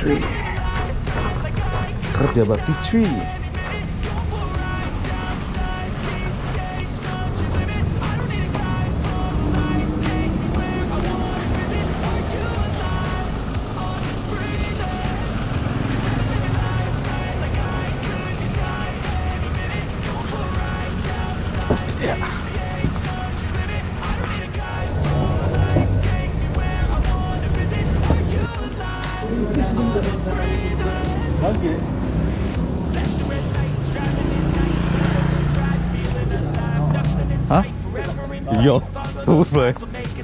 Kerja bakti cuy. Oke. Hah? Iya. Terus bae.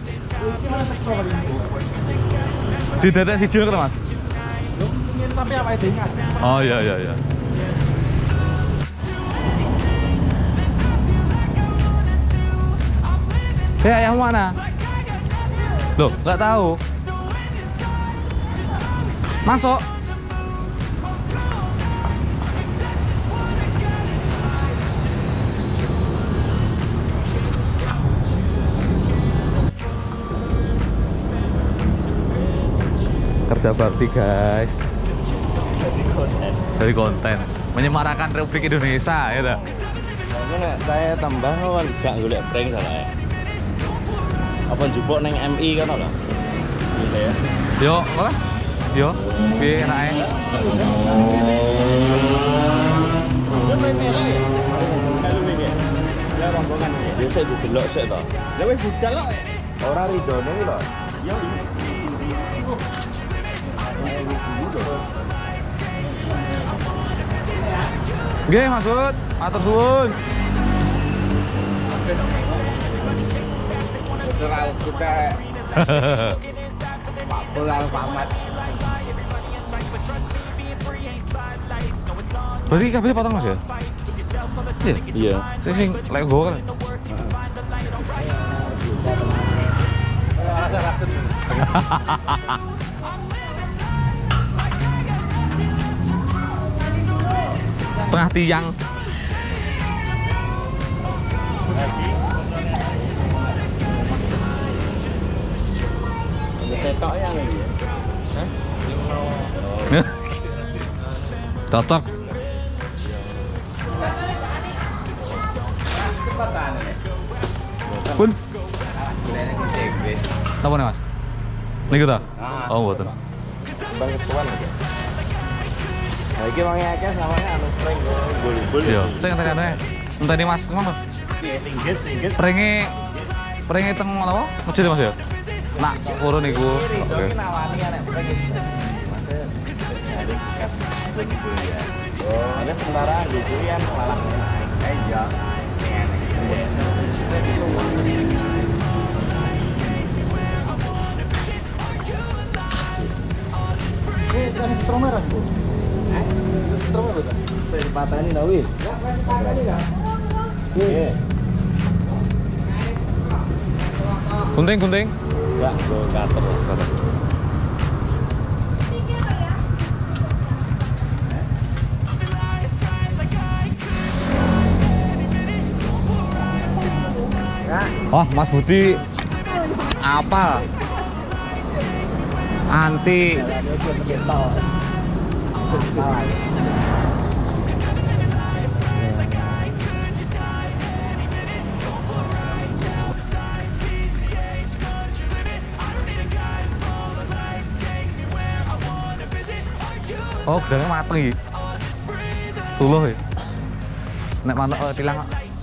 Di dadak siji kok, Mas? Tapi apa itu? Oh iya iya iya. Yang mana? Loh, nggak tahu. Masuk. Kerja bakti guys. Dari konten. Menyemarakan Republik Indonesia ya tak? Nah, saya tambah kan jak golek prank salah. Apa njupuk neng MI kan lho. Iya ya. Yo, apa? Yo, piye enake? Biasa didelok sik to. Lah wis budal kok. Ora ridone iki lho. Yo. Nggih, maksud. Matur suwun. Terus kita pulang pamat. Berarti kabeh potong Mas ya? Iya. Sing lek go kan. Setengah tiang. Tetok yang ini. Hah? Cocok. Pun. Apa nih Mas? Niku ta? Oh, mboten. Bang ketuan aja. Nah, iki wong akeh samane anu prank gol-gol. Iya, sing ngenteni ngenteni Mas ngono. Inggris. Prenge teng apa? Masjid Mas ya? Nak purun niku. Oke. Oh, ada sementara di kuliah malah. Iya. Kan stromer aku. Stromer betul. Saya patani dah wis. Enggak patani dah. Iya. Gunting. Enggak, go cutter. Oh, Mas Budi apa? Anti oh, gedangnya mateng iki. Tuluh ya. Nek mantuk tilang.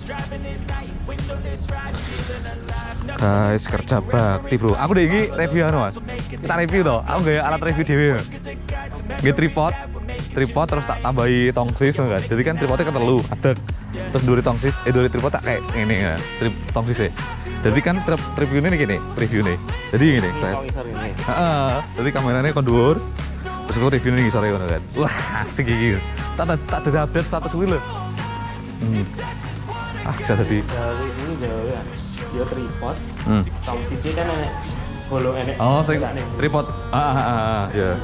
Guys, kerja bakti bro. Aku deh iki review anu Mas. Kita review toh. Aku gaya alat review dhewe. Nggih tripod terus tak tambahi tongsis kan. Jadi kan tripodnya kan telu, adek. Terus duri tongsis, duri tripod tak kayak ini ya. Tongsis ya. Jadi kan review ini gini, preview nih. Jadi gini, jadi kameranya kon dhuwur. Terus aku review ini sore ngono kan. Wah, asik iki. Tak ada update status kuwi lho. Bisa jadi. Ini jauh ya. Dia tripod. Tongsisnya kan enek bolong enek. Oh, sing tripod. Ya.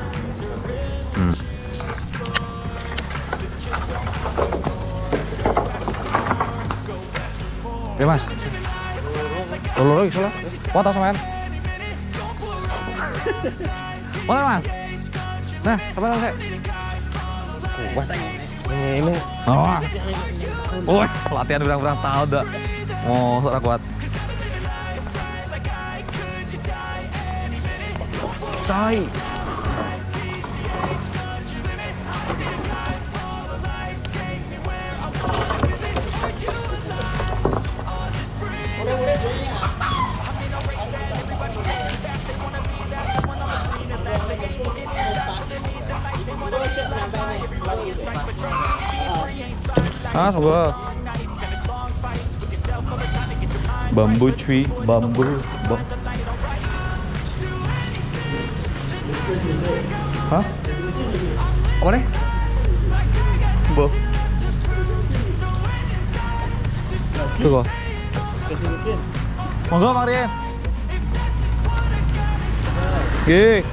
Ya Mas. Loro iso lah. Foto sampean. Foto Mas. Nah, apa namanya? Kuat. Ini. Oh. Latihan berang-berang tahun dah. Oh, ora kuat. Cai. Semoga bambu cuy, bambu. Hah? Apa nih? Bo. Tuh kok. Monggo Mang Rien. Nggih.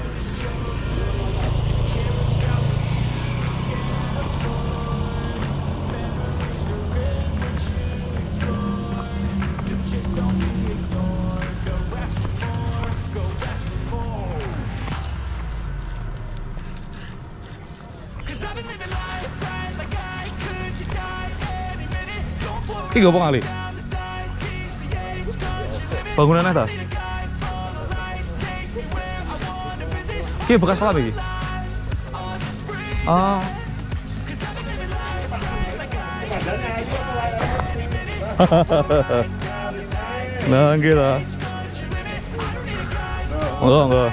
Iki gopo kali? Bangunannya ta? Iki bekas kolam iki? Oh. Nah, nggih lah. Enggak.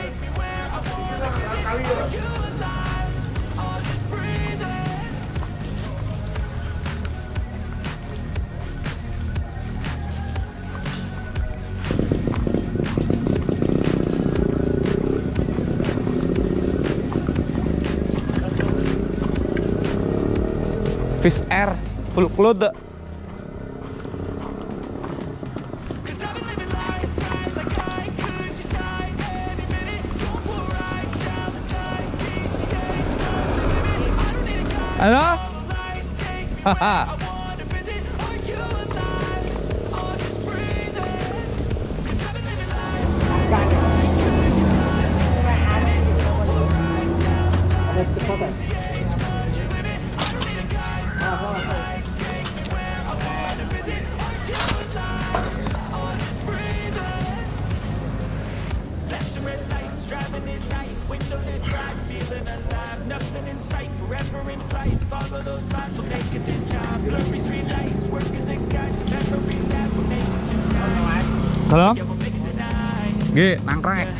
Fish Air full cloud. Halo? Haha. Halo? Nggih, nangkrang ya.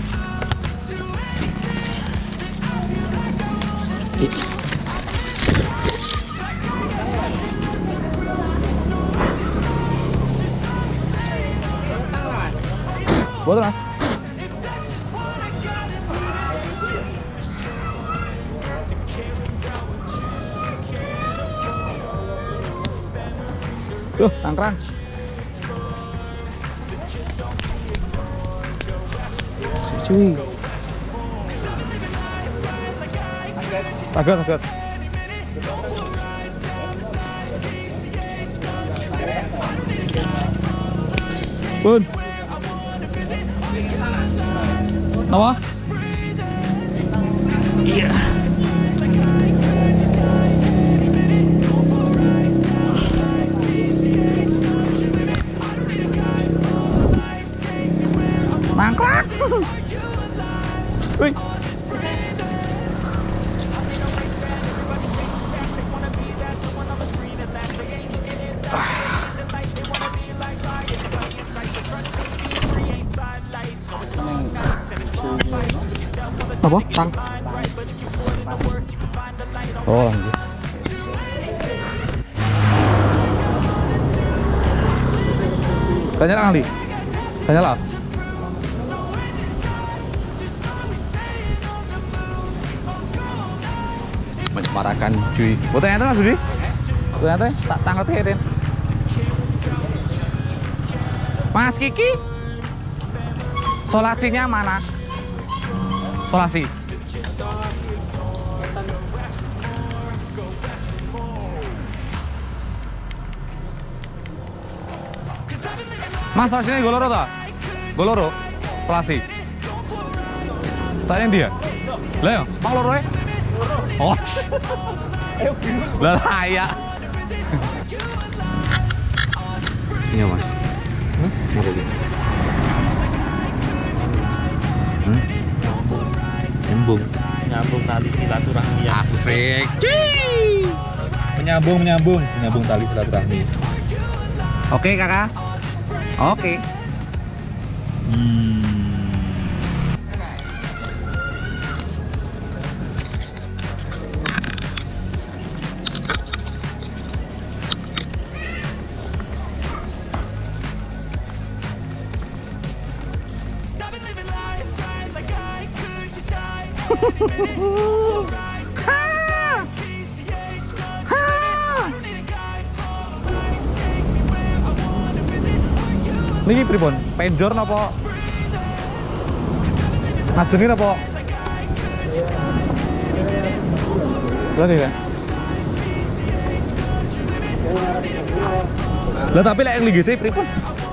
Buat Mas. Nangkrang. Cuy. Agak. Bun. Apa? Iya. Mangkrak. Wih. Apa? Tang. Oh, gitu. Tanya lah kali. Tanya lah. Menyemarakan cuy. Foto yang Mas Budi? Ternyata tak tanggal tirin. Mas Kiki, solasinya mana? Solasi. Mas, solasinya goloro tak? Goloro, solasi. Tanya dia. Lah ya, Mang loro e. Oh. Lah ya. Iya, Mas. Apa ini? Nyambung tali silaturahmi. Asik. Menyambung tali silaturahmi. Oke, Kakak. Oke. Niki pripun? Penjor napa? Ngajeni napa? Lah ya. Lah tapi lek yang ligise pripun?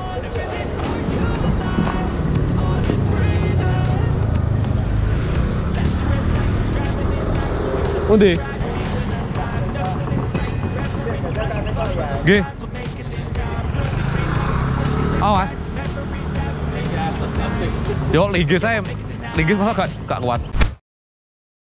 Undi. Nggih. Awas. Yo, ligis saya. Ligis masa gak kuat.